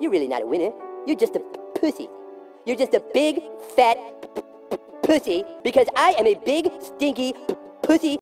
You're really not a winner. You're just a pussy. You're just a big, fat pussy because I am a big, stinky pussy